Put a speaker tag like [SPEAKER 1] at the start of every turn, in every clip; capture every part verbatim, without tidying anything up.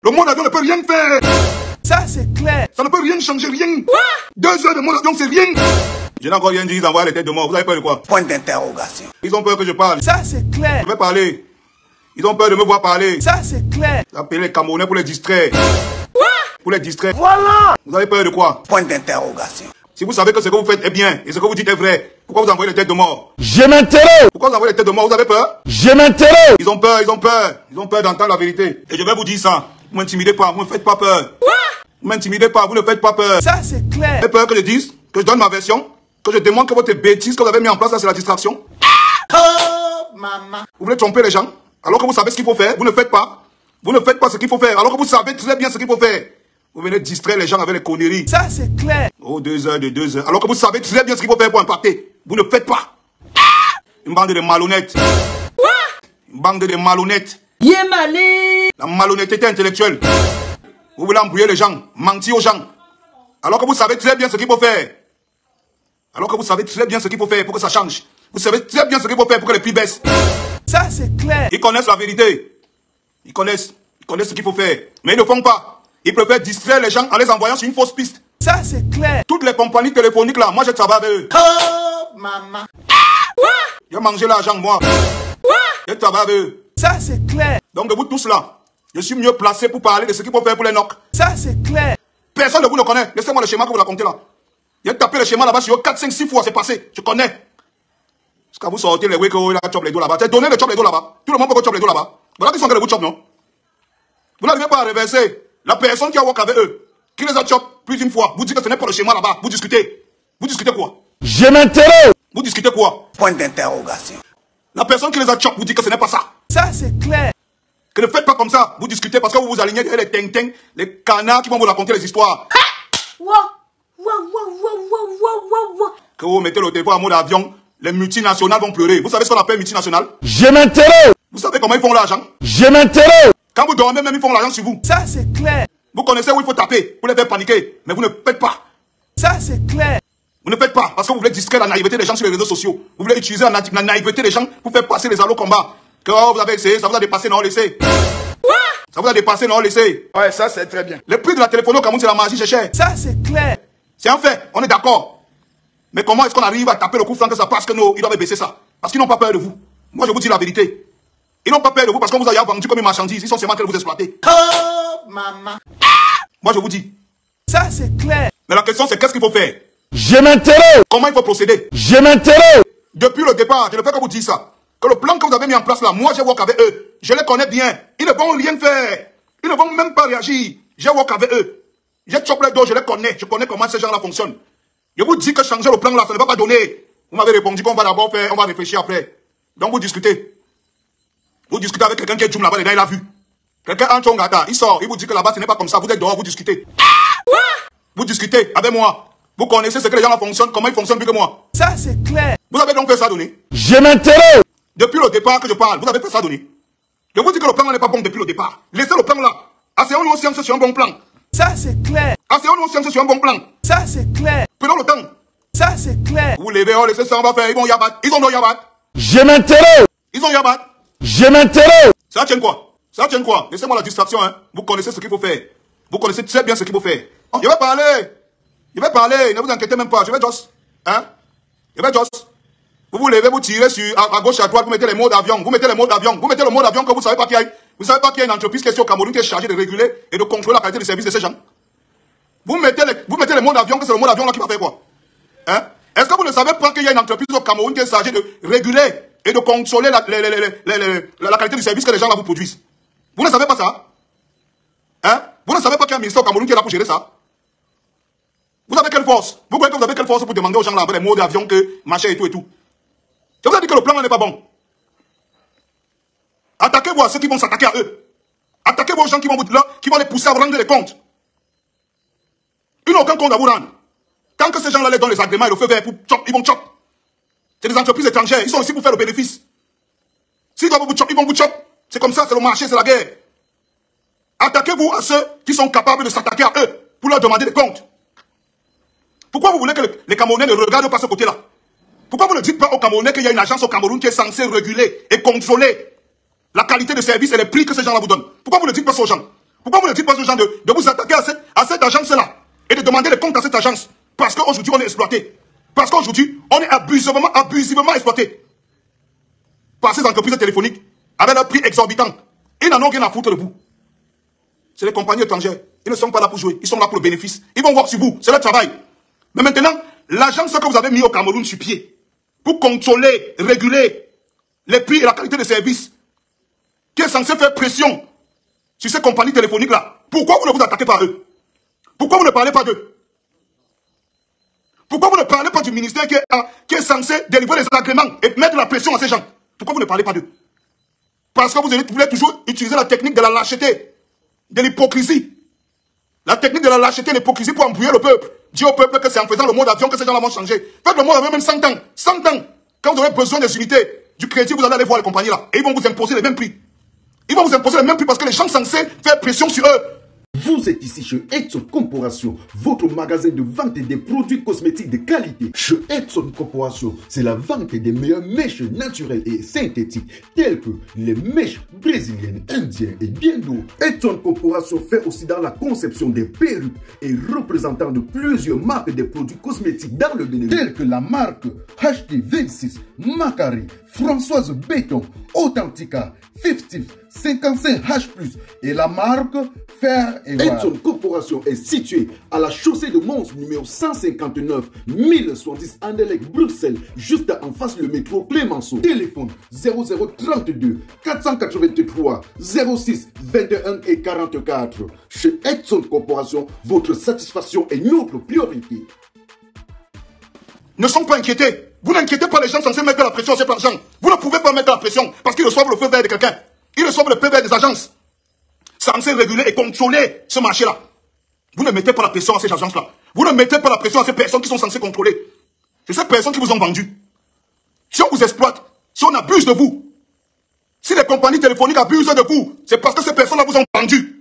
[SPEAKER 1] Le mode avion ne peut rien faire.
[SPEAKER 2] Ça, c'est clair.
[SPEAKER 1] Ça ne peut rien changer, rien.
[SPEAKER 2] Quoi?
[SPEAKER 1] Deux heures de mode avion, c'est rien. Je n'ai encore rien dit, ils envoient les têtes de mort. Vous avez peur de quoi?
[SPEAKER 3] Point d'interrogation.
[SPEAKER 1] Ils ont peur que je parle.
[SPEAKER 2] Ça, c'est clair.
[SPEAKER 1] Je vais parler. Ils ont peur de me voir parler.
[SPEAKER 2] Ça, c'est clair.
[SPEAKER 1] Appelez les Camerounais pour les distraire.
[SPEAKER 2] Quoi?
[SPEAKER 1] Pour les distraire.
[SPEAKER 2] Voilà.
[SPEAKER 1] Vous avez peur de quoi?
[SPEAKER 3] Point d'interrogation.
[SPEAKER 1] Si vous savez que ce que vous faites est bien et ce que vous dites est vrai, pourquoi vous envoyez les têtes de mort?
[SPEAKER 4] Je m'interroge.
[SPEAKER 1] Pourquoi vous envoyez les têtes de mort? Vous avez peur?
[SPEAKER 4] Je m'interroge.
[SPEAKER 1] Ils ont peur, ils ont peur. Ils ont peur d'entendre la vérité. Et je vais vous dire ça. Vous m'intimidez pas, vous ne faites pas peur.
[SPEAKER 2] Quoi?
[SPEAKER 1] Vous m'intimidez pas, vous ne faites pas peur.
[SPEAKER 2] Ça, c'est clair.
[SPEAKER 1] Vous avez peur que je dise, que je donne ma version, que je démontre que votre bêtise que vous avez mis en place, là, c'est la distraction.
[SPEAKER 3] Oh, maman.
[SPEAKER 1] Vous voulez tromper les gens, alors que vous savez ce qu'il faut faire, vous ne faites pas. Vous ne faites pas ce qu'il faut faire, alors que vous savez très bien ce qu'il faut faire. Vous venez distraire les gens avec les conneries.
[SPEAKER 2] Ça, c'est clair.
[SPEAKER 1] Oh, deux heures de deux heures. Alors que vous savez très bien ce qu'il faut faire pour impacter. Vous ne faites pas. Une bande de malhonnêtes.
[SPEAKER 2] Quoi?
[SPEAKER 1] Une bande de malhonnêtes.
[SPEAKER 2] Yémalé.
[SPEAKER 1] La malhonnêteté intellectuelle. Vous voulez embrouiller les gens, mentir aux gens. Alors que vous savez très bien ce qu'il faut faire. Alors que vous savez très bien ce qu'il faut faire pour que ça change. Vous savez très bien ce qu'il faut faire pour que les prix baissent.
[SPEAKER 2] Ça, c'est clair.
[SPEAKER 1] Ils connaissent la vérité. Ils connaissent. Ils connaissent ce qu'il faut faire. Mais ils ne font pas. Ils préfèrent distraire les gens en les envoyant sur une fausse piste.
[SPEAKER 2] Ça, c'est clair.
[SPEAKER 1] Toutes les compagnies téléphoniques là, moi je travaille avec eux.
[SPEAKER 3] Oh, maman.
[SPEAKER 2] Quoi?
[SPEAKER 1] J'ai mangé l'argent, moi.
[SPEAKER 2] Quoi?
[SPEAKER 1] Je travaille avec eux.
[SPEAKER 2] Ça, c'est clair.
[SPEAKER 1] Donc de vous tous là, je suis mieux placé pour parler de ce qu'il faut faire pour les N O C.
[SPEAKER 2] Ça, c'est clair.
[SPEAKER 1] Personne ne vous le connaît. Laissez-moi le schéma que vous racontez là. J'ai tapé le schéma là-bas sur quatre, cinq, six fois, c'est passé. Je connais. Jusqu'à vous sortir les weko, il a chop les dos là-bas. Donnez le chop les dos là-bas. Tout le monde peut chop les dos là-bas. Voilà qui sont que les vous chop, non? Vous n'arrivez pas à reverser. La personne qui a work avec eux, qui les a chop plus d'une fois, vous dites que ce n'est pas le schéma là-bas. Vous discutez. Vous discutez quoi?
[SPEAKER 4] Je m'interroge.
[SPEAKER 1] Vous discutez quoi?
[SPEAKER 3] Point d'interrogation.
[SPEAKER 1] La personne qui les a chop vous dit que ce n'est pas ça.
[SPEAKER 2] Ça, c'est clair.
[SPEAKER 1] Que ne faites pas comme ça. Vous discutez parce que vous vous alignez derrière les ting-ting, les canards qui vont vous raconter les histoires.
[SPEAKER 2] Wow. Wow, wow, wow, wow, wow, wow, wow.
[SPEAKER 1] Que vous mettez le téléphone en mode avion, les multinationales vont pleurer. Vous savez ce qu'on appelle multinationales?
[SPEAKER 4] Je m'interroge.
[SPEAKER 1] Vous savez comment ils font l'argent?
[SPEAKER 4] Je m'interroge.
[SPEAKER 1] Quand vous dormez, même ils font l'argent sur vous.
[SPEAKER 2] Ça, c'est clair.
[SPEAKER 1] Vous connaissez où il faut taper pour les faire paniquer. Mais vous ne faites pas.
[SPEAKER 2] Ça, c'est clair.
[SPEAKER 1] Vous ne faites pas parce que vous voulez distraire la naïveté des gens sur les réseaux sociaux. Vous voulez utiliser la, na la naïveté des gens pour faire passer les allos combats. Que oh, vous avez essayé, ça vous a dépassé, non, laissez.
[SPEAKER 2] Quoi?
[SPEAKER 1] Ça vous a dépassé, non, laissez.
[SPEAKER 3] Ouais, ça, c'est très bien.
[SPEAKER 1] Le prix de la téléphonie au Cameroun, c'est la magie, c'est cher.
[SPEAKER 2] Ça, c'est clair.
[SPEAKER 1] C'est un fait, on est d'accord. Mais comment est-ce qu'on arrive à taper le coup franc que ça passe que nous, ils doivent baisser ça? Parce qu'ils n'ont pas peur de vous. Moi, je vous dis la vérité. Ils n'ont pas peur de vous parce qu'on vous a vendu comme une marchandise. Ils sont seulement en train de vous exploiter.
[SPEAKER 3] Oh, maman.
[SPEAKER 1] Moi, je vous dis.
[SPEAKER 2] Ça, c'est clair.
[SPEAKER 1] Mais la question, c'est qu'est-ce qu'il faut faire?
[SPEAKER 4] Je m'interroge.
[SPEAKER 1] Comment il faut procéder?
[SPEAKER 4] Je m'interroge.
[SPEAKER 1] Depuis le départ, je ne fais que vous dire ça. Que le plan que vous avez mis en place là, moi, j'ai work avec eux. Je les connais bien. Ils ne vont rien faire. Ils ne vont même pas réagir. J'ai work avec eux. J'ai chop les dos, je les connais. Je connais comment ces gens-là fonctionnent. Je vous dis que changer le plan là, ça ne va pas donner. Vous m'avez répondu qu'on va d'abord faire, on va réfléchir après. Donc vous discutez. Vous discutez avec quelqu'un qui est Djoum là-bas, il a vu. Quelqu'un en Tchongata, il sort, il vous dit que là-bas ce n'est pas comme ça, vous êtes dehors, vous discutez.
[SPEAKER 2] Quoi?
[SPEAKER 1] Vous discutez avec moi. Vous connaissez ce que les gens là fonctionnent, comment ils fonctionnent plus que moi.
[SPEAKER 2] Ça, c'est clair.
[SPEAKER 1] Vous avez donc fait ça donner.
[SPEAKER 4] Je m'interroge.
[SPEAKER 1] Depuis le départ que je parle, vous avez fait ça donner. Je vous dis que le plan n'est pas bon depuis le départ. Laissez le plan là. Asseyons-nous aux sciences sur un bon plan.
[SPEAKER 2] Ça, c'est clair.
[SPEAKER 1] Asseyons-nous aux sciences sur un bon plan.
[SPEAKER 2] Ça, c'est clair.
[SPEAKER 1] Prenons le temps.
[SPEAKER 2] Ça, c'est clair.
[SPEAKER 1] Vous levez, oh, laissez ça, on va faire, ils vont yabat. Ils ont donc yabat.
[SPEAKER 4] Je m'interroge.
[SPEAKER 1] Ils ont yabat.
[SPEAKER 4] Je m'interroge.
[SPEAKER 1] Ça tient quoi? Ça tient quoi? Laissez-moi la distraction, hein. Vous connaissez ce qu'il faut faire. Vous connaissez très bien ce qu'il faut faire. Oh, je vais parler. Je vais parler. Ne vous inquiétez même pas. Je vais just. Hein? Je vais just. Vous vous levez, vous tirez sur, à, à gauche, à droite, vous mettez les mots d'avion. Vous mettez les mots d'avion. Vous mettez le mot d'avion que vous savez pas qu'il y a. Vous savez pas qu'il y a une entreprise qui est au Cameroun qui est chargée de réguler et de contrôler la qualité de service de ces gens. Vous mettez les, vous mettez les mots d'avion, que c'est le mot d'avion là qui va faire quoi? Hein? Est-ce que vous ne savez pas qu'il y a une entreprise au Cameroun qui est chargée de réguler et de contrôler la, les, les, les, les, les, la qualité du service que les gens là vous produisent? Vous ne savez pas ça? Hein? Vous ne savez pas qu'il y a un ministère au Cameroun qui est là pour gérer ça? Vous avez quelle force? Vous croyez que vous avez quelle force pour demander aux gens là avec les mots d'avion que machin et tout et tout? Je vous ai dit que le plan n'est pas bon. Attaquez-vous à ceux qui vont s'attaquer à eux. Attaquez-vous aux gens qui vont, vous, là, qui vont les pousser à vous rendre des comptes. Ils n'ont aucun compte à vous rendre. Tant que ces gens-là les donnent les agréments et le feu vert pour chop, ils vont chop. C'est des entreprises étrangères. Ils sont ici pour faire le bénéfice. S'ils doivent vous chop, ils vont vous chop. C'est comme ça, c'est le marché, c'est la guerre. Attaquez-vous à ceux qui sont capables de s'attaquer à eux pour leur demander des comptes. Pourquoi vous voulez que les Camerounais ne regardent pas ce côté-là? Pourquoi vous ne dites pas aux Camerounais qu'il y a une agence au Cameroun qui est censée réguler et contrôler la qualité de service et les prix que ces gens-là vous donnent? Pourquoi vous ne dites pas ça aux gens? Pourquoi vous ne dites pas aux gens de, de vous attaquer à cette, à cette agence-là et de demander des comptes à cette agence? Parce qu'aujourd'hui, on est exploité. Parce qu'aujourd'hui, on est abusivement, abusivement exploité par ces entreprises téléphoniques avec un prix exorbitant. Ils n'en ont rien à foutre de vous. C'est les compagnies étrangères. Ils ne sont pas là pour jouer. Ils sont là pour le bénéfice. Ils vont voir sur vous. C'est leur travail. Mais maintenant, l'agence que vous avez mis au Cameroun sur pied pour contrôler, réguler les prix et la qualité de service, qui est censé faire pression sur ces compagnies téléphoniques-là, pourquoi vous ne vous attaquez pas à eux? Pourquoi vous ne parlez pas d'eux? Pourquoi vous ne parlez pas du ministère qui est, qui est censé délivrer les agréments et mettre la pression à ces gens? Pourquoi vous ne parlez pas d'eux? Parce que vous voulez toujours utiliser la technique de la lâcheté, de l'hypocrisie. La technique de la lâcheté et de l'hypocrisie pour embrouiller le peuple. Dire au peuple que c'est en faisant le mode avion que ces gens-là vont changer. Faites le mode avion même cent ans. cent ans. Quand vous aurez besoin des unités, du crédit, vous allez aller voir les compagnies là. Et ils vont vous imposer les mêmes prix. Ils vont vous imposer les mêmes prix parce que les gens sont censés faire pression sur eux.
[SPEAKER 5] Vous êtes ici chez Edson Corporation, votre magasin de vente des produits cosmétiques de qualité. Chez Edson Corporation, c'est la vente des meilleures mèches naturelles et synthétiques, telles que les mèches brésiliennes, indiennes et bien d'autres. Edson Corporation fait aussi dans la conception des perruques et représentant de plusieurs marques de produits cosmétiques dans le Bénin, telles que la marque H D vingt-six, Macari, Françoise Béton, Authentica, cinquante, cinquante-cinq H plus et la marque Fer et Edson Corporation est située à la chaussée de Mons numéro cent cinquante-neuf mille soixante-dix Anderlecht, Bruxelles, juste en face le métro Clémenceau. Téléphone zéro zéro trente-deux quatre cent quatre-vingt-trois zéro six vingt et un et quarante-quatre. Chez Edson Corporation, votre satisfaction est notre priorité.
[SPEAKER 1] Ne sont pas inquiétés. Vous n'inquiétez pas les gens censés mettre la pression à ces gens. Vous ne pouvez pas mettre la pression parce qu'ils reçoivent le feu vert de quelqu'un. Ils reçoivent le feu vert des agences censées réguler et contrôler ce marché-là. Vous ne mettez pas la pression à ces agences-là. Vous ne mettez pas la pression à ces personnes qui sont censées contrôler. C'est ces personnes qui vous ont vendu. Si on vous exploite, si on abuse de vous, si les compagnies téléphoniques abusent de vous, c'est parce que ces personnes-là vous ont vendu.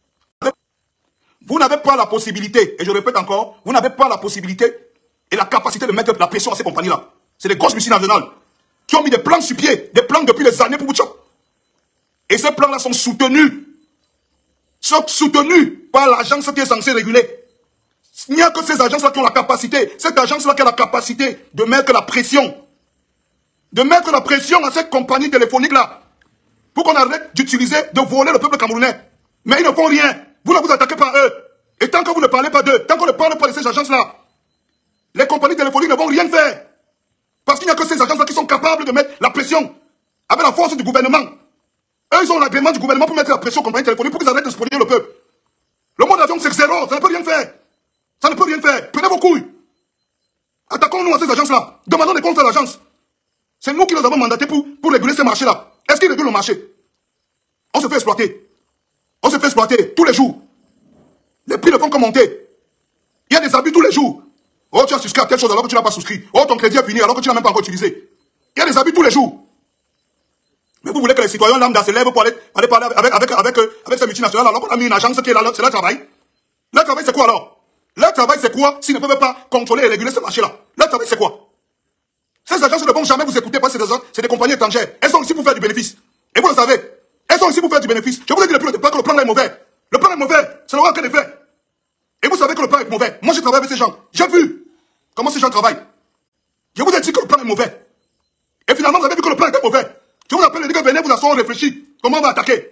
[SPEAKER 1] Vous n'avez pas la possibilité, et je répète encore, vous n'avez pas la possibilité et la capacité de mettre la pression à ces compagnies-là. C'est des grosses multinationales qui ont mis des plans sur pied, des plans depuis des années pour vous choper. Et ces plans-là sont soutenus. Sont soutenus par l'agence qui est censée réguler. Il n'y a que ces agences-là qui ont la capacité, cette agence-là qui a la capacité de mettre la pression. De mettre la pression à ces compagnies téléphoniques-là. Pour qu'on arrête d'utiliser, de voler le peuple camerounais. Mais ils ne font rien. Vous ne vous attaquez pas à eux. Et tant que vous ne parlez pas d'eux, tant qu'on ne parle pas de ces agences-là, les compagnies téléphoniques ne vont rien faire. Parce qu'il n'y a que ces agences-là qui sont capables de mettre la pression avec la force du gouvernement. Eux, ils ont l'agrément du gouvernement pour mettre la pression aux compagnies téléphoniques pour qu'ils arrêtent de spolier le peuple. Le mode avion, c'est zéro. Ça ne peut rien faire. Ça ne peut rien faire. Prenez vos couilles. Attaquons-nous à ces agences-là. Demandons des comptes à l'agence. C'est nous qui les avons mandatés pour, pour réguler ces marchés-là. Est-ce qu'ils régulent le marché? On se fait exploiter. On se fait exploiter tous les jours. Les prix ne font que monter. Il y a des abus tous les jours. Oh, tu as souscrit à quelque chose alors que tu n'as pas souscrit. Oh, ton crédit est fini alors que tu n'as même pas encore utilisé. Il y a des abus tous les jours. Mais vous voulez que les citoyens lambda se lèvent pour aller, aller parler avec, avec, avec, avec ces multinationales alors qu'on a mis une agence qui est là, c'est leur travail. Leur travail c'est quoi alors? Leur travail c'est quoi s'ils ne peuvent pas contrôler et réguler ce marché-là? Leur travail c'est quoi? Ces agences ne vont jamais vous écouter parce que c'est des compagnies étrangères. Elles sont ici pour faire du bénéfice. Et vous le savez. Elles sont ici pour faire du bénéfice. Je vous ai dit depuis le départ que le plan là est mauvais. Le plan est mauvais. Ça n'aura aucun effet. Et vous savez que le plan est mauvais. Moi j'ai travaillé avec ces gens. J'ai vu comment ces gens travaillent. Je vous ai dit que le plan est mauvais. Et finalement vous avez vu que le plan était mauvais. Je vous appelle et dis que venez vous asseoir, réfléchir. Comment on va attaquer?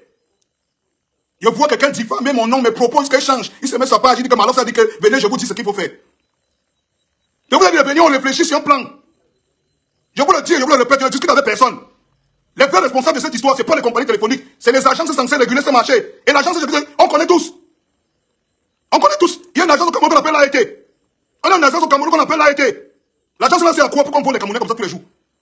[SPEAKER 1] Je vois quelqu'un diffamer mon nom, me propose qu'il change. Il se met sur sa page, il dit que Malof a dit que venez, je vous dis ce qu'il faut faire. Je vous ai dit, venez, on réfléchit sur un plan. Je vous le dis, je vous le répète, je ne discute avec personne. Les vrais responsables de cette histoire, ce n'est pas les compagnies téléphoniques, c'est les agences censées réguler ce marché. Et l'agence, on connaît tous. On connaît tous. Il y a une agence au Cameroun qu'on appelle l'A E T. On a une agence au Cameroun qu'on appelle l'A E T. L'agence là, c'est à quoi pour qu'on vole les Camerounais comme ça tous les jours?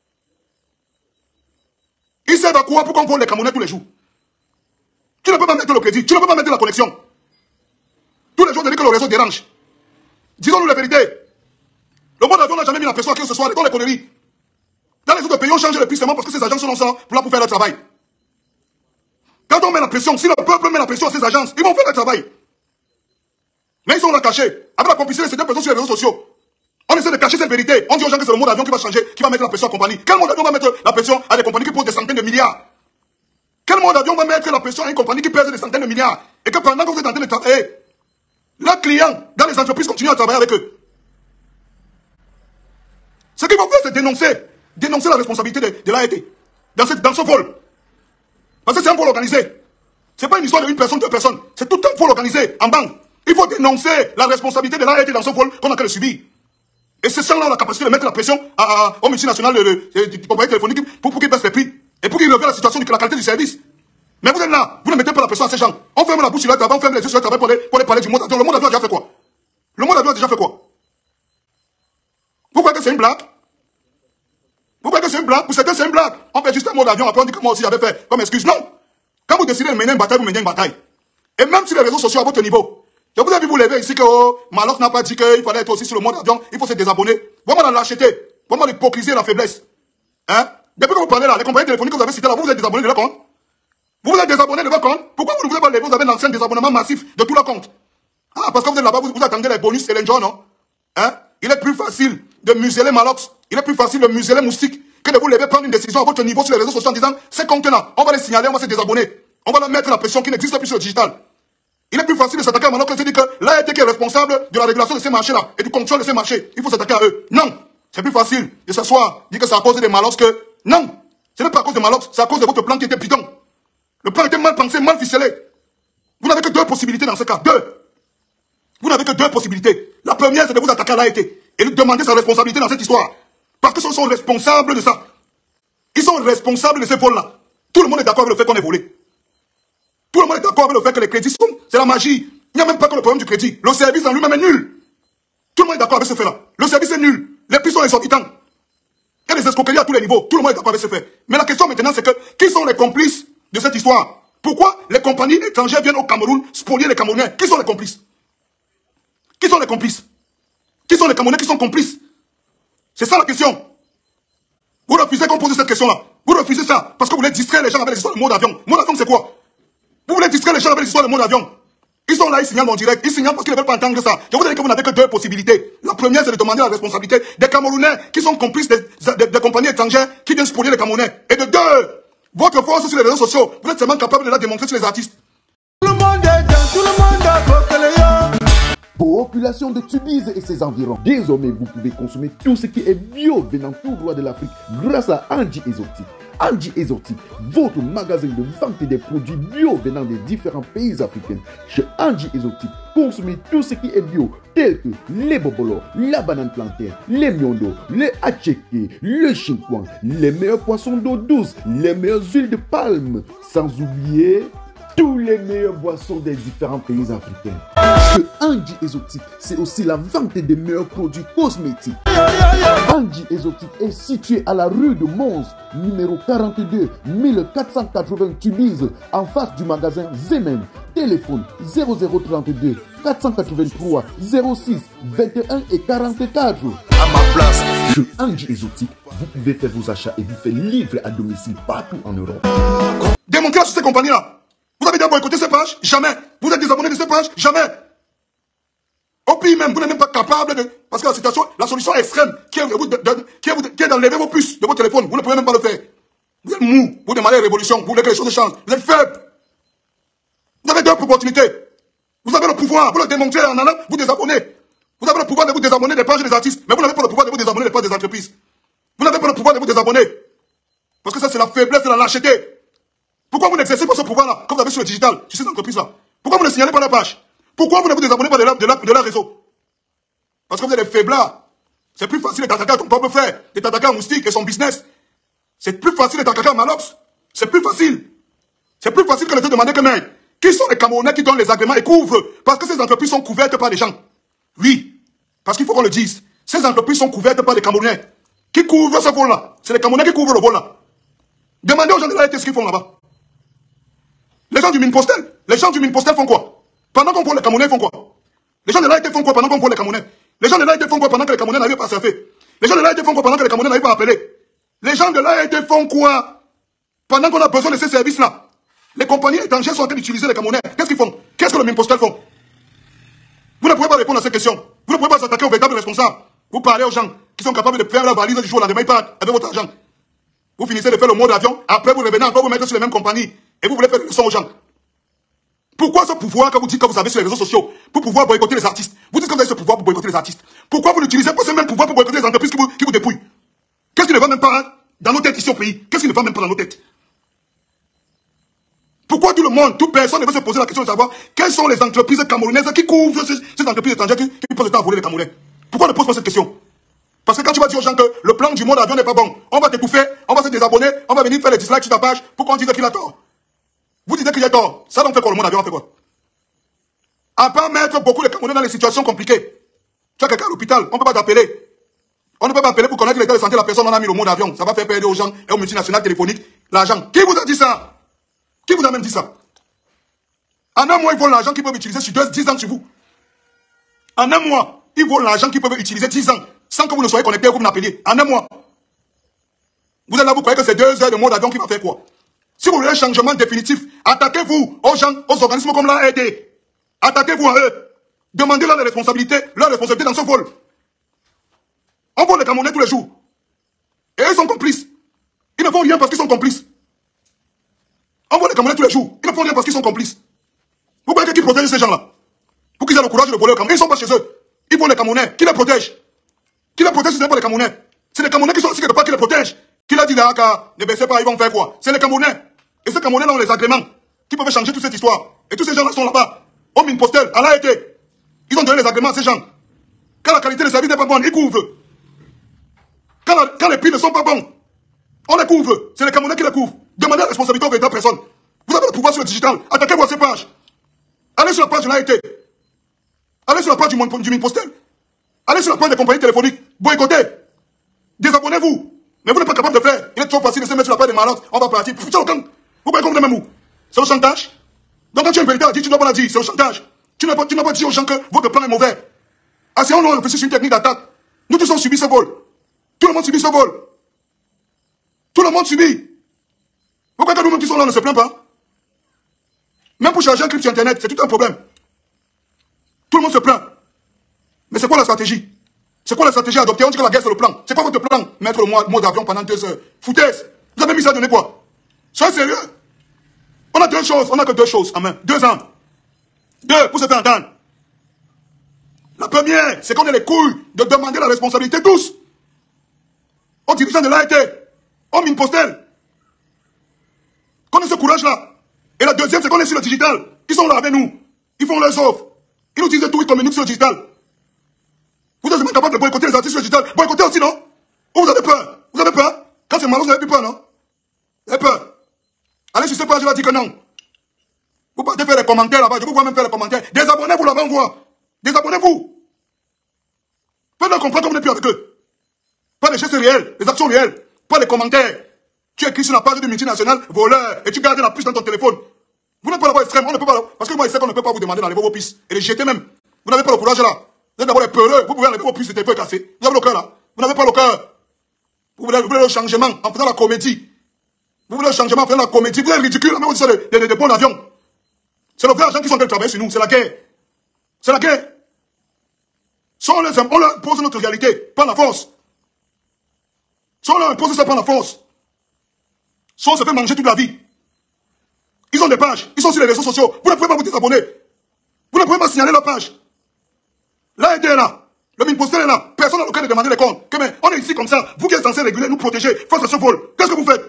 [SPEAKER 1] Ils servent à quoi pour qu'on vole les Camerounais tous les jours? Tu ne peux pas mettre le crédit, tu ne peux pas mettre la connexion. Tous les jours, on dit que le réseau dérange. Disons-nous la vérité. Le monde d'avion n'a jamais mis la pression à qui que ce soit, dans les conneries. Dans les autres pays, on change les prix seulement parce que ces agences sont là pour, là pour faire leur travail. Quand on met la pression, si le peuple met la pression à ces agences, ils vont faire leur travail. Mais ils sont là cachés. Avec la complicité de ces deux personnes sur les réseaux sociaux. On essaie de cacher cette vérité. On dit aux gens que c'est le monde d'avion qui va changer, qui va mettre la pression à la compagnie. Quel monde d'avion va mettre la pression à des compagnies qui posent des centaines de milliards? Quel mode d'avion va mettre la pression à une compagnie qui pèse des centaines de milliards et que pendant que vous êtes en train de travailler, leurs clients dans les entreprises continuent à travailler avec eux? Ce qu'ils vont faire, c'est dénoncer, dénoncer la responsabilité de, de l'A E T dans ce, dans ce vol. Parce que c'est un vol organisé. Ce n'est pas une histoire d'une personne, deux personnes. C'est tout un vol organisé en banque. Il faut dénoncer la responsabilité de l'A E T dans ce vol qu'on a qu'à le subir. Et ces gens-là ont la capacité de mettre la pression à, à, aux multinationales de, de, de, de compagnies téléphoniques pour, pour qu'ils baissent les prix et pour qu'ils reviennent la situation de la qualité du service. Mais vous êtes là, vous ne mettez pas la pression à ces gens. On ferme la bouche sur leur travail, on ferme les yeux sur leur travail pour les, pour les parler du monde avion. Le monde avion a déjà fait quoi? Le monde avion a déjà fait quoi? Vous croyez que c'est une blague? Vous croyez que c'est une blague? Pour certains, c'est une blague. On fait juste un mot d'avion, après on dit que moi aussi j'avais fait comme excuse. Non! Quand vous décidez de mener une bataille, vous menez une bataille. Et même sur les réseaux sociaux à votre niveau, je vous ai vu vous lever ici que oh, Malox n'a pas dit qu'il fallait être aussi sur le mode avion, il faut se désabonner. Vraiment la lâcheté, vraiment l'hypocrisie et la faiblesse. Hein? Depuis que vous parlez là, les compagnies téléphoniques que vous avez citées là, vous vous êtes désabonnés de leur compte. Vous vous êtes désabonnés de leur compte. Pourquoi vous ne voulez pas lever? Vous avez l'ancien désabonnement massif de tout leur compte. Ah, parce que vous êtes là-bas, vous, vous attendez les bonus et les gens, non? Hein? Il est plus facile de museler Malox, il est plus facile de museler Moustique que de vous lever prendre une décision à votre niveau sur les réseaux sociaux en disant ces comptes-là, on va les signaler, on va se désabonner. On va leur mettre la pression qui n'existe plus sur le digital. Il est plus facile de s'attaquer à Malox que de dire que l'A E T qui est responsable de la régulation de ces marchés-là et du contrôle de ces marchés. Il faut s'attaquer à eux. Non, c'est plus facile de s'asseoir, dire que c'est à cause des Malox que... Non, ce n'est pas à cause de Malox, c'est à cause de votre plan qui était bidon. Le plan était mal pensé, mal ficelé. Vous n'avez que deux possibilités dans ce cas. Deux. Vous n'avez que deux possibilités. La première, c'est de vous attaquer à l'A E T et de demander sa responsabilité dans cette histoire. Parce que ce sont responsables de ça. Ils sont responsables de ces vols-là. Tout le monde est d'accord avec le fait qu'on est volé. Tout le monde est d'accord avec le fait que les crédits sont... C'est la magie. Il n'y a même pas que le problème du crédit. Le service en lui-même est nul. Tout le monde est d'accord avec ce fait-là. Le service est nul. Les prix sont exorbitants. Il y a des escroqueries à tous les niveaux. Tout le monde est d'accord avec ce fait. Mais la question maintenant, c'est que qui sont les complices de cette histoire? Pourquoi les compagnies étrangères viennent au Cameroun spolier les Camerounais? Qui sont les complices? Qui sont les complices? Qui sont les Camerounais qui sont complices? C'est ça la question. Vous refusez qu'on pose cette question-là. Vous refusez ça parce que vous voulez distraire les gens avec les histoires de mode d'avion. Mode d'avion, c'est quoi? Vous voulez distraire les gens avec les histoires de mode d'avion. Ils sont là, ils signalent en direct. Ils signalent parce qu'ils ne veulent pas entendre ça. Je vous dis que vous n'avez que deux possibilités. La première, c'est de demander la responsabilité des Camerounais qui sont complices des, des, des compagnies étrangères qui viennent spolier les Camerounais. Et de deux, votre force sur les réseaux sociaux, vous êtes seulement capable de la démontrer sur les artistes.
[SPEAKER 3] Tout le monde est dans, tout le monde a porté les yeux.
[SPEAKER 5] Population de Tubize et ses environs. Désormais, vous pouvez consommer tout ce qui est bio venant tout droit de l'Afrique grâce à Anji Exotique. Anji Exotique, votre magasin de vente des produits bio venant des différents pays africains. Chez Anji Exotique, consommez tout ce qui est bio, tel que les bobolos, la banane plantaire, les miondo, les acheke, le chinquan, les meilleurs poissons d'eau douce, les meilleures huiles de palme, sans oublier tous les meilleures boissons des différents pays africains. Chez Anji Exotique, c'est aussi la vente des meilleurs produits cosmétiques. Anji Exotique est situé à la rue de Mons, numéro quarante-deux, mille quatre cent quatre-vingts Tubize, en face du magasin Zemen. Téléphone zéro zéro trente-deux, quatre cent quatre-vingt-trois, zéro six, vingt et un et quarante-quatre.
[SPEAKER 3] À ma place.
[SPEAKER 5] Chez Anji Exotique, vous pouvez faire vos achats et vous faire livrer à domicile partout en Europe.
[SPEAKER 1] Démontrez sur ces compagnies-là. Vous avez déjà boycotté ces pages? Jamais. Vous êtes désabonné de ces pages? Jamais. Au pire même, vous n'êtes même pas capable de... Parce que la situation, la solution extrême qui est, de, de, qui est, qui est d'enlever vos puces de votre téléphone, vous ne pouvez même pas le faire. Vous êtes mou, vous demandez la révolution, vous voulez que les choses changent. Vous êtes faible. Vous avez deux opportunités. Vous avez le pouvoir, vous le démontrez en allant vous désabonner. Vous avez le pouvoir de vous désabonner des pages des artistes, mais vous n'avez pas le pouvoir de vous désabonner des pages des entreprises. Vous n'avez pas le pouvoir de vous désabonner. Parce que ça, c'est la faiblesse de la lâcheté. Pourquoi vous n'exercez pas ce pouvoir-là, comme vous avez sur le digital, sur ces entreprises-là? Pourquoi vous ne signalez pas la page? Pourquoi vous ne vous désabonnez pas de la, de la, de la réseau? Parce que vous êtes des faiblards. C'est plus facile de t'attaquer à ton propre frère, de t'attaquer à Moustique et son business. C'est plus facile de t'attaquer à Malox. C'est plus facile. C'est plus facile que de te demander que, mec, qui sont les Camerounais qui donnent les agréments et couvrent? Parce que ces entreprises sont couvertes par les gens. Oui. Parce qu'il faut qu'on le dise. Ces entreprises sont couvertes par les Camerounais. Qui couvrent ce vol-là? C'est les Camerounais qui couvrent le vol-là. Demandez aux gens de l'A E T ce qu'ils font là-bas. Les gens du mine postel, les gens du mine postel font quoi? Pendant qu'on voit les Camerounais, font quoi? Les gens de l'A E T font quoi pendant qu'on voit les Camerounais? Les gens de l'A E T font quoi pendant que les Camerounais n'arrivent pas à surfer? Les gens de l'A E T font quoi pendant que les Camerounais n'arrivent pas à appeler? Les gens de l'A E T font quoi pendant qu'on a besoin de ces services-là? Les compagnies étrangères sont en train d'utiliser les Camerounais. Qu'est-ce qu'ils font? Qu'est-ce que le mine postel font? Vous ne pouvez pas répondre à ces questions. Vous ne pouvez pas s'attaquer aux véritables responsables. Vous parlez aux gens qui sont capables de faire la valise du jour au lendemain, ils partent avec votre argent. Vous finissez de faire le mode d'avion, après vous revenez encore vous mettre sur les mêmes compagnies. Et vous voulez faire des leçons aux gens. Pourquoi ce pouvoir que vous dites que vous avez sur les réseaux sociaux pour pouvoir boycotter les artistes? Vous dites que vous avez ce pouvoir pour boycotter les artistes. Pourquoi vous n'utilisez pas ce même pouvoir pour boycotter les entreprises qui vous, qui vous dépouillent? Qu'est-ce qui ne va même pas hein, dans nos têtes ici au pays? Qu'est-ce qui ne va même pas dans nos têtes? Pourquoi tout le monde, toute personne ne veut se poser la question de savoir quelles sont les entreprises camerounaises qui couvrent ces, ces entreprises étrangères qui, qui passent le temps à voler les Camerounais? Pourquoi on ne pose pas cette question? Parce que quand tu vas dire aux gens que le plan du monde avion n'est pas bon, on va t'étouffer, on va se désabonner, on va venir faire les dislikes sur ta page pour qu'on dise qu'il a tort. Vous dites qu'il a tort. Ça donc fait quoi le monde avion? On fait quoi? À part mettre beaucoup de Camerounais dans les situations compliquées. Tu as quelqu'un à l'hôpital, on ne peut pas t'appeler. On ne peut pas appeler pour connaître l'état de santé de la personne, on a mis le monde avion. Ça va faire perdre aux gens et aux multinationales téléphoniques l'argent. Qui vous a dit ça? Qui vous a même dit ça? En un mois, ils volent l'argent qu'ils peuvent utiliser sur deux, dix ans sur vous. En un mois, ils volent l'argent qu'ils peuvent utiliser dix ans sans que vous ne soyez connecté ou que vous n'appeliez. En un mois. Vous êtes là, vous croyez que c'est deux heures de monde avion qui va faire quoi? Si vous voulez un changement définitif, attaquez-vous aux gens, aux organismes comme l'A R D. Attaquez-vous à eux. Demandez-leur les responsabilités, leur responsabilité dans ce vol. On vole les Camerounais tous les jours. Et ils sont complices. Ils ne font rien parce qu'ils sont complices. On vole les Camerounais tous les jours. Ils ne font rien parce qu'ils sont complices. Vous croyez qui protège ces gens-là? Pour qu'ils aient le courage de voler au Cameroun. Ils ne sont pas chez eux. Ils volent les Camerounais. Qui les protège? Qui les protège si ce n'est pas les Camerounais? C'est les Camerounais qui sont aussi quelque part qui les protègent. Qui l'a dit là, car ne baissez pas, ils vont faire quoi? C'est les Camerounais. Et ces Camerounais-là ont les agréments qui peuvent changer toute cette histoire. Et tous ces gens-là sont là-bas. Au mine postel, à l'A R T. Ils ont donné les agréments à ces gens. Quand la qualité des services n'est pas bonne, ils couvrent. Quand, la, quand les prix ne sont pas bons, on les couvre. C'est les Camerounais qui les couvrent. Demandez la responsabilité aux véritables personnes. Vous avez le pouvoir sur le digital. Attaquez-vous à ces pages. Allez sur la page de l'A R T. Allez sur la page du, du mine postel. Allez sur la page des compagnies téléphoniques. Boycottez. Désabonnez-vous. Mais vous n'êtes pas capable de faire. Il est trop facile de se mettre sur la page des malades. On va partir. Putain, au camp. Vous pouvez comprendre même où? C'est le chantage. Donc quand tu as une vérité à dire, tu ne dois pas la dire. C'est le chantage. Tu n'as pas, tu n'as pas dit aux gens que votre plan est mauvais. Ah, c'est on a réfléchi sur une technique d'attaque. Nous tous on subit ce vol. Tout le monde subit ce vol. Tout le monde subit. Pourquoi nous-mêmes qui sont là ne se plaignent pas? Même pour charger un clip sur Internet, c'est tout un problème. Tout le monde se plaint. Mais c'est quoi la stratégie? C'est quoi la stratégie adoptée? On dit que la guerre c'est le plan. C'est quoi votre plan? Mettre le mot d'avion pendant deux heures. Foutaise. Vous avez mis ça à donner quoi? Soyez sérieux. On a deux choses. On n'a que deux choses en main. Deux ans. Deux, pour se faire entendre. La première, c'est qu'on ait les couilles de demander la responsabilité tous. Aux dirigeants de l'A R T. Aux mines postels. Qu'on ait ce courage-là. Et la deuxième, c'est qu'on est sur le digital. Ils sont là avec nous. Ils font leurs offres. Ils nous disent tout, ils communiquent sur le digital. Vous êtes même capable de boycotter les artistes sur le digital. Boycotter aussi, non? Ou vous avez peur? Vous avez peur? Quand c'est malin, vous avez plus peur, non? Vous avez peur? Allez sur cette page, je vais dire que non. Vous partez faire les commentaires là-bas. Je vous vois même faire les commentaires. Désabonnez-vous là-bas, on voit. Désabonnez-vous. Faites-leur comprendre qu'on n'est plus avec eux. Pas les gestes réels, les actions réelles. Pas les commentaires. Tu écris sur la page de multinationale, voleur, et tu gardes la puce dans ton téléphone. Vous n'êtes pas là-bas extrême, on ne peut pas. Parce que moi, je sais qu'on ne peut pas vous demander d'enlever vos puces et les jeter même. Vous n'avez pas le courage là. Vous êtes d'abord les peureux. Vous pouvez enlever vos puces et tes feux cassés. Vous avez le cœur là. Vous n'avez pas le cœur. Vous voulez, vous voulez le changement en faisant la comédie. Vous voulez le changement en faisant la comédie. Vous êtes ridicule, mais vous dites des, des, des bons avions. C'est le vrai agent qui sont en train de travailler sur nous. C'est la guerre. C'est la guerre. Soit on, les, on leur impose notre réalité, par la force. Soit on leur impose ça par la force. Soit on se fait manger toute la vie. Ils ont des pages. Ils sont sur les réseaux sociaux. Vous ne pouvez pas vous désabonner. Vous ne pouvez pas signaler leur page. L'A R D est là. Le mine postel est là. Personne n'a le cas de demander les comptes. Que mais on est ici comme ça. Vous qui êtes censé réguler, nous protéger face à ce vol. Qu'est-ce que vous faites?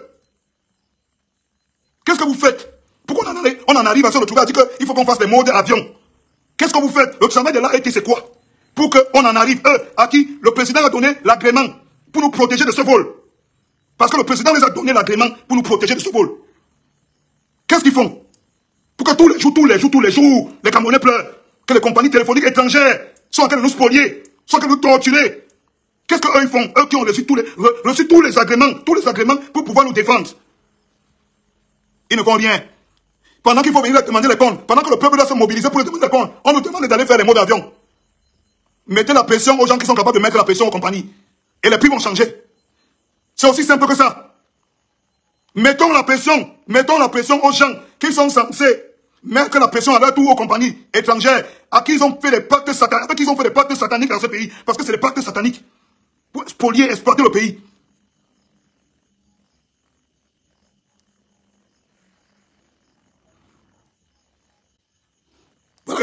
[SPEAKER 1] Qu'est-ce que vous faites? Pourquoi on en, arrive, on en arrive à se retrouver à dire qu'il faut qu'on fasse des modes avion? Qu'est-ce que vous faites? Le travail de l'A R T, c'est quoi? Pour qu'on en arrive, eux, à qui le président a donné l'agrément pour nous protéger de ce vol. Parce que le président les a donné l'agrément pour nous protéger de ce vol. Qu'est-ce qu'ils font? Pour que tous les jours, tous les jours, tous les jours, les Camerounais pleurent. Que les compagnies téléphoniques étrangères sont en train de nous spolier, sont en train de nous torturer. Qu'est-ce qu'eux ils font? Eux qui ont reçu tous les, reçu tous les agréments, tous les agréments pour pouvoir nous défendre. Ils ne font rien. Pendant qu'il faut venir leur demander les comptes, pendant que le peuple doit se mobiliser pour les demander les comptes, on nous demande d'aller faire les modes d'avion. Mettez la pression aux gens qui sont capables de mettre la pression aux compagnies. Et les prix vont changer. C'est aussi simple que ça. Mettons la pression, mettons la pression aux gens qui sont censés mettre la pression à leur tour aux compagnies étrangères, à qui ils ont fait des pactes sataniques, à qui ils ont fait des pactes sataniques dans ce pays, parce que c'est des pactes sataniques pour spolier, exploiter le pays.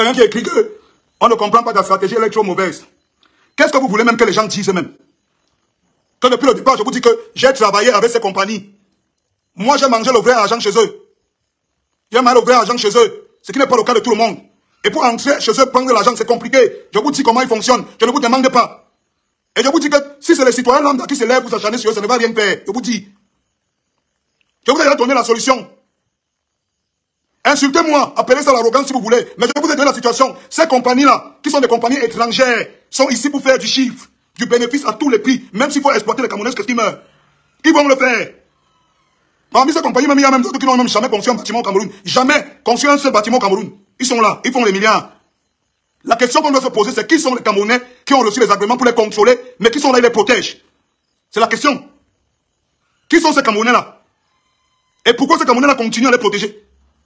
[SPEAKER 1] quelqu'un qui écrit que on ne comprend pas ta stratégie, elle est trop mauvaise. Qu'est-ce que vous voulez même que les gens disent eux-mêmes? Que depuis le départ, je vous dis que j'ai travaillé avec ces compagnies. Moi, j'ai mangé le vrai argent chez eux. J'ai mangé le vrai argent chez eux. Ce qui n'est pas le cas de tout le monde. Et pour entrer chez eux, prendre de l'argent, c'est compliqué. Je vous dis comment ils fonctionnent. Je ne vous demande pas. Et je vous dis que si c'est les citoyens lambda qui se lèvent pour s'acharner sur eux, ça ne va rien faire. Je vous dis. Je vous ai déjà donné la solution. Insultez-moi, appelez ça l'arrogance si vous voulez. Mais je vous ai donné la situation. Ces compagnies-là, qui sont des compagnies étrangères, sont ici pour faire du chiffre, du bénéfice à tous les prix. Même s'il faut exploiter les Camerounais qui meurent. Ils vont le faire. Parmi ces compagnies, même il y a même d'autres qui n'ont même jamais construit un bâtiment au Cameroun. Jamais construit un seul bâtiment au Cameroun. Ils sont là, ils font les milliards. La question qu'on doit se poser, c'est qui sont les Camerounais qui ont reçu les agréments pour les contrôler, mais qui sont là et les protègent. C'est la question. Qui sont ces Camerounais-là? Et pourquoi ces Camerounais-là continuent à les protéger?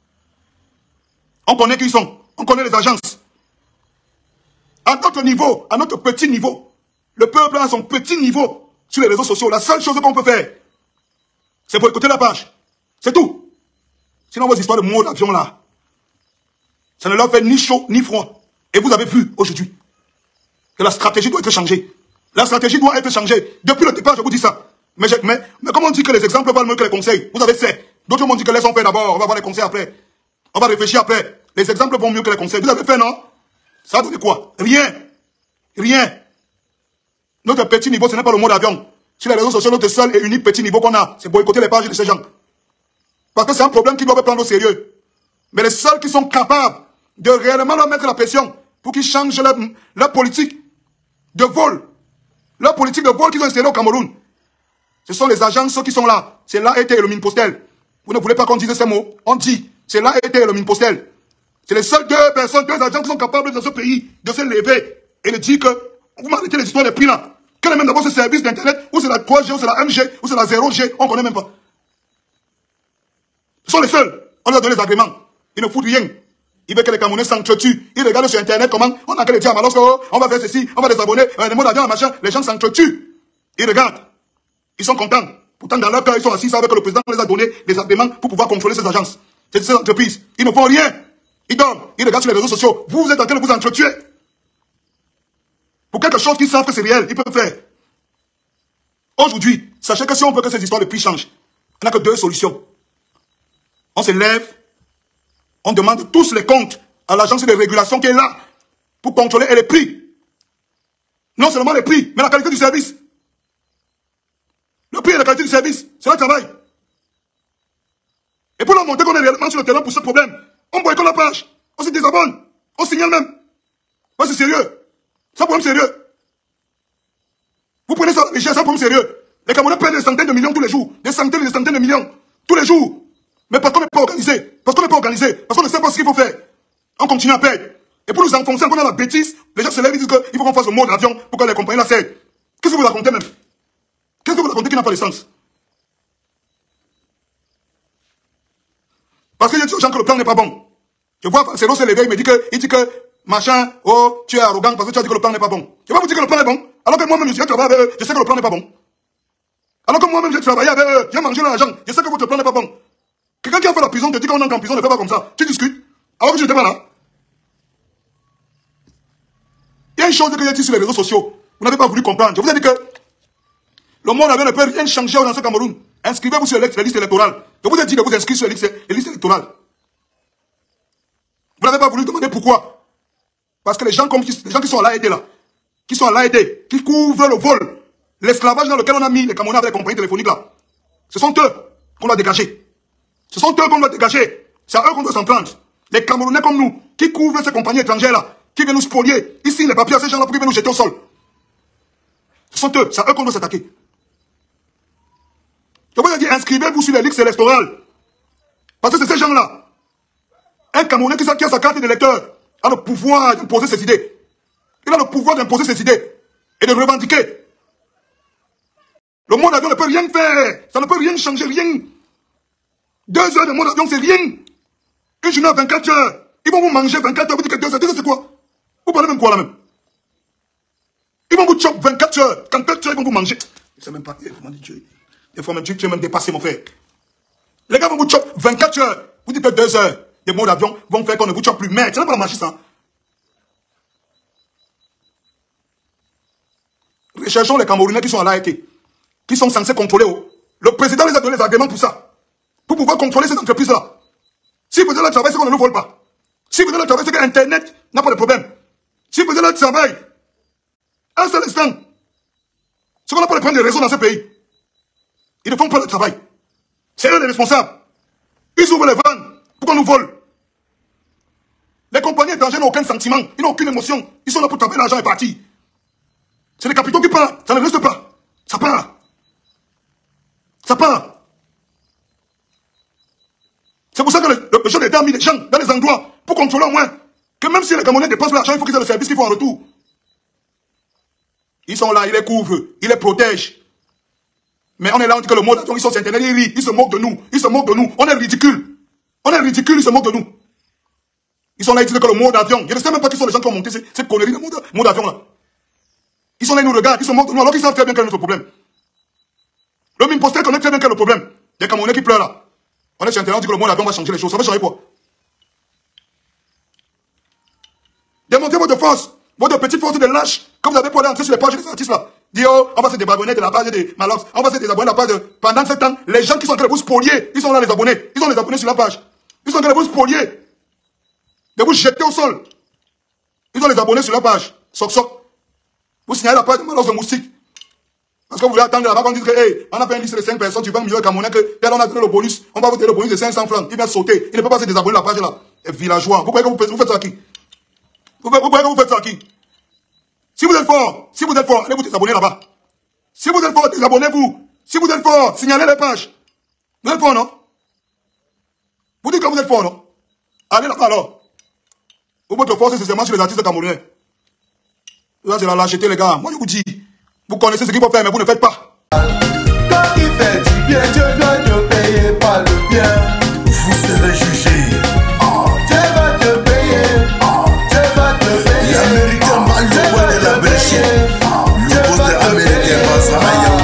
[SPEAKER 1] On connaît qui ils sont. On connaît les agences. À notre niveau, à notre petit niveau, le peuple a son petit niveau sur les réseaux sociaux. La seule chose qu'on peut faire, c'est pour écouter la page. C'est tout. Sinon, vos histoires de mots d'avion là, ça ne leur fait ni chaud ni froid. Et vous avez vu aujourd'hui que la stratégie doit être changée. La stratégie doit être changée. Depuis le départ, je vous dis ça. Mais, je, mais, mais comment on dit que les exemples valent mieux que les conseils? Vous avez fait. D'autres m'ont dit que laissons faire d'abord. On va voir les conseils après. On va réfléchir après. Les exemples vont mieux que les conseils. Vous avez fait, non? Ça a donné quoi? Rien. Rien. Notre petit niveau, ce n'est pas le mot d'avion. Sur les réseaux sociaux, notre seul et unique petit niveau qu'on a, c'est boycotter les pages de ces gens. Parce que c'est un problème qu'ils doivent prendre au sérieux. Mais les seuls qui sont capables de réellement leur mettre la pression pour qu'ils changent leur, leur politique de vol, leur politique de vol qu'ils ont installée au Cameroun, ce sont les agences qui sont là. C'est l'A E T et le Mine-Postel. Vous ne voulez pas qu'on dise ces mots? On dit, c'est l'A E T et le Mine-Postel. C'est les seules deux personnes, deux agents qui sont capables dans ce pays de se lever et de dire que vous m'arrêtez les histoires des prix là. Quel est même d'abord ce service d'internet, ou c'est la trois G, ou c'est la M G, ou c'est la zéro G, on ne connaît même pas. Ce sont les seuls. On leur donne les agréments. Ils ne foutent rien. Ils veulent que les Camerounais s'entretuent. Ils regardent sur internet comment on a que les diamants. Lorsque on va faire ceci, on va les abonner, euh, les mots d'avion, machin, les gens s'entretuent. Ils regardent. Ils sont contents. Pourtant, dans leur cœur, ils sont assis, avec que le président les a donné des agréments pour pouvoir contrôler ces agences. Ces entreprises. Ils ne font rien. Ils dorment. Ils regardent sur les réseaux sociaux. Vous, vous êtes en train de vous entretuer. Pour quelque chose qu'ils savent que c'est réel, ils peuvent faire. Aujourd'hui, sachez que si on veut que ces histoires de prix changent, on n'a que deux solutions. On se lève, on demande tous les comptes à l'agence de régulation qui est là pour contrôler les prix. Non seulement les prix, mais la qualité du service. Le prix et la qualité du service, c'est le travail. Et pour leur montrer qu'on est réellement sur le terrain pour ce problème, on boycotte la page, on se désabonne, on signale même. Ouais, c'est sérieux. C'est un problème sérieux. Vous prenez ça, c'est un problème sérieux. Les Camerounais perdent des centaines de millions tous les jours. Des centaines et des centaines de millions. Tous les jours. Mais parce qu'on n'est pas organisé. Parce qu'on n'est pas organisé. Parce qu'on ne sait pas ce qu'il faut faire. On continue à perdre. Et pour nous enfoncer encore dans la bêtise, les gens se lèvent et disent qu'il faut qu'on fasse le mot d'avion pour que les compagnies la cèdent. Qu'est-ce que vous racontez même? Qu'est-ce que vous racontez qui n'a pas de sens? Parce que je dis aux gens que le plan n'est pas bon. Je vois Falcero se lever, il me dit que, il dit que, machin, oh, tu es arrogant parce que tu as dit que le plan n'est pas bon. Je vais vous dire que le plan est bon. Alors que moi-même, je travaille avec eux, je sais que le plan n'est pas bon. Alors que moi-même, j'ai travaillé avec eux, j'ai mangé l'argent, je sais que votre plan n'est pas bon. Quelqu'un qui a fait la prison te dit qu'on entre en prison ne fait pas comme ça. Tu discutes. Alors que je n'étais pas là. Il y a une chose que j'ai dit sur les réseaux sociaux. Vous n'avez pas voulu comprendre. Je vous ai dit que le monde ne peut rien changer dans ce Cameroun. Inscrivez-vous sur les listes électorales. Je vous ai dit de vous inscrire sur les listes électorales. Vous n'avez pas voulu demander pourquoi. Parce que les gens, comme, les gens qui sont à l'A E T là, qui sont à l'A E T, qui couvrent le vol, l'esclavage dans lequel on a mis les Camerounais avec les compagnies téléphoniques là, ce sont eux qu'on doit dégager. Ce sont eux qu'on doit dégager. C'est à eux qu'on doit s'en prendre. Les Camerounais comme nous, qui couvrent ces compagnies étrangères là, qui viennent nous spolier, ici les papiers à ces gens là pour qu'ils viennent nous jeter au sol. Ce sont eux, c'est à eux qu'on doit s'attaquer. Je vous ai dit, inscrivez-vous sur les listes électorales. Parce que c'est ces gens-là. Un Camerounais qui a sa carte d'électeur a le pouvoir d'imposer ses idées. Il a le pouvoir d'imposer ses idées et de revendiquer. Le monde avion ne peut rien faire. Ça ne peut rien changer, rien. Deux heures de monde avion, c'est rien. Une journée à vingt-quatre heures. Ils vont vous manger vingt-quatre heures. Vous dites que deux heures, deux heures c'est quoi? Vous parlez même quoi là même? Ils vont vous choper vingt-quatre heures. Quand quatre heures, ils vont vous manger. Je sais même pas. Des fois même, tu es même dépassé, mon frère. Les gars vont vous choper vingt-quatre heures. Vous dites que deux heures. Les mots d'avion vont faire qu'on ne vous chope plus. Merde, ça n'est pas la marche, ça. recherchons les Camerounais qui sont à l'A E K, qui sont censés contrôler. Le président les a donné les agréments pour ça. Pour pouvoir contrôler ces entreprises-là. Si vous faites le travail, c'est qu'on ne le vole pas. Si vous faites le travail, c'est que Internet n'a pas de problème. Si vous faites le travail, un seul instant, c'est qu'on n'a pas de prendre des réseaux dans ce pays. Ils ne font pas le travail. C'est eux les responsables. Ils ouvrent les vannes pour qu'on nous vole. Les compagnies étrangères n'ont aucun sentiment, ils n'ont aucune émotion. Ils sont là pour taper l'argent et partir. C'est les capitaux qui partent, ça ne reste pas. Ça part. Ça part. C'est pour ça que le, le, le chef d'État a mis les gens dans les endroits pour contrôler au moins que même si les Camerounais dépensent l'argent, il faut qu'ils aient le service qu'il faut en retour. Ils sont là, ils les couvrent, ils les protègent. Mais on est là, on dit que le mot d'avion, ils sont sur Internet, ils rient, ils se moquent de nous, ils se moquent de nous. On est ridicule. On est ridicule, ils se moquent de nous. Ils sont là, ils disent que le mot d'avion, je ne sais même pas qui sont les gens qui ont monté ces, ces conneries de mot d'avion là. Ils sont là, ils nous regardent, ils se moquent de nous, alors qu'ils savent très bien quel est notre problème. Le mine postel connaît très bien quel est le problème. Des Camerounais qui pleurent là. On est sur Internet, on dit que le mot d'avion va changer les choses. Ça va changer quoi? Démontrez votre force, votre petite force de lâche, que vous avez pour aller entrer sur les pages des artistes là. Dire, oh, on va se désabonner de la page de Malox, on va se désabonner de la page de... Pendant ce temps, les gens qui sont en train de vous spolier, ils sont là les abonnés. Ils sont les abonnés sur la page. Ils sont en train de vous spolier. De vous jeter au sol. Ils ont les abonnés sur la page. Soc soc. Vous signalez la page de Malox de Moustique. Parce que vous voulez attendre là-bas, on dit que, hey, on a fait une liste de cinq personnes, tu vas me dire Camerounais que, tel on a donné le bonus, on va vous donner le bonus de cinq cents francs. Il va sauter. Il ne peut pas se désabonner de la page là. Les villageois. Vous croyez que vous faites, vous faites ça à qui? Vous croyez que vous faites ça à qui? Si vous êtes fort, si vous êtes fort, allez vous désabonner là-bas. Si vous êtes fort, désabonnez-vous. Si vous êtes fort, signalez les pages. Vous êtes fort, non? Vous dites que vous êtes fort, non? Allez là-bas alors. Vous, votre force, c'est seulement sur les artistes camerounais. Là, c'est la lâcheté, les gars. Moi, je vous dis, vous connaissez ce qu'il faut faire, mais vous ne faites pas.
[SPEAKER 3] Quand il fait du bien, Dieu doit te payer par le bien. Vous serez jugé. Oh, Dieu va te payer. Oh, Dieu va te payer. L'Américain va le roi de la Belgique. Le poste américain va ça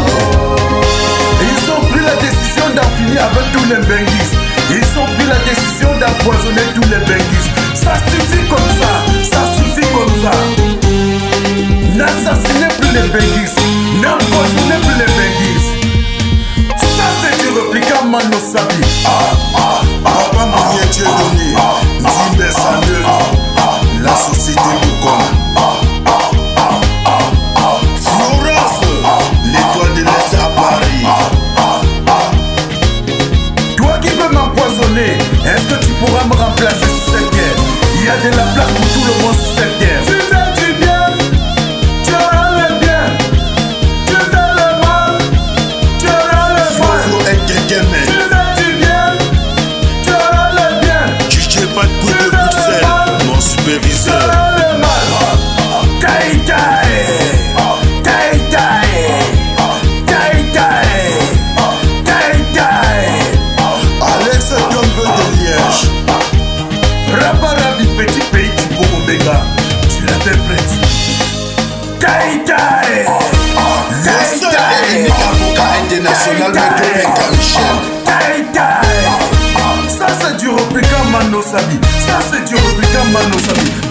[SPEAKER 3] à ils ont pris la décision d'en finir avec tous les benguis. Ils ont pris la décision d'empoisonner tous les benguis. Ça suffit comme ça. Ça suffit comme ça. N'assassinez plus les benguis. N'empoisonnez plus les benguis. Ça c'est du répliquant Mano Sabi. Ah ah ah Papa Mounier Dieu donné. Zimbe Samuel. La société Boucom. Florence. L'étoile de l'Est à Paris. Toi qui veux m'empoisonner, est-ce que tu pourras me remplacer sur cette terre? Il y a de la place pour tout le monde sur cette terre. Tu fais du bien, tu auras le bien. Tu fais le mal, tu auras le mal. Faut être quelqu'un, mais tu fais du bien, tu auras le bien. Tu sais pas de bout de Bruxelles, mon superviseur. Tu auras le mal. Taï taï, taï taï, taï taï, taï taï. Alex Tombe de Liège. Rabarabi, petit pays du beau Omega. Tu l'avais prête. Taï taï. Le seul et unique avocat international de Michel. Taï taï. Ça c'est du répliquant Mano Sabi. Ça c'est du répliquant Mano Sabi.